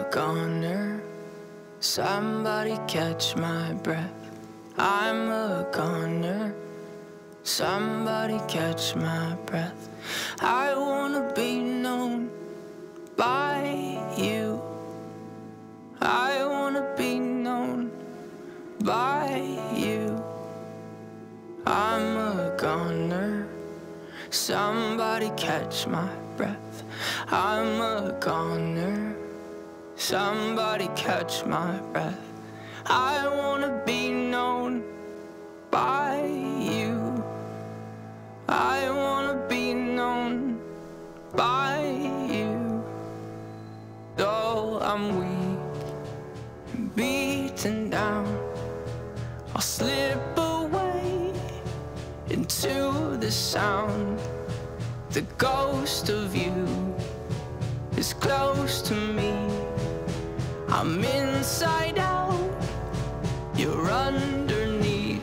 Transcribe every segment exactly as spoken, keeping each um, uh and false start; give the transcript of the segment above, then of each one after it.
goner. Somebody catch my breath. I'm a goner. Somebody catch my breath. I wanna be known by you. I wanna be known by you. I'm a goner. Somebody catch my breath. I'm a goner. Somebody catch my breath. I wanna be known by you. I wanna be known by you. Though I'm weak, beaten down, I'll slip away into the sound. The ghost of you is close to me. I'm inside out, you're underneath.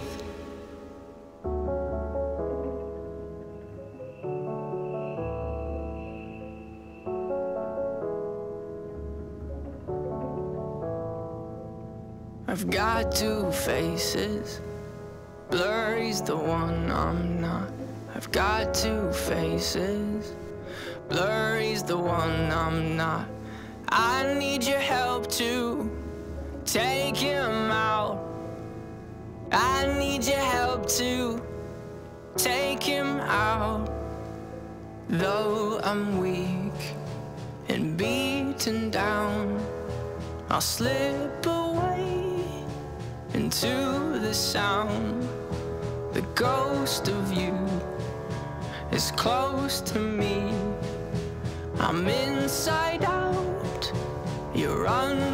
I've got two faces, blurry's the one I'm not. I've got two faces, blurry's the one I'm not. I need your help to take him out. I need your help to take him out. Though I'm weak and beaten down, I'll slip away into the sound. The ghost of you is close to me. I'm inside out, you're under.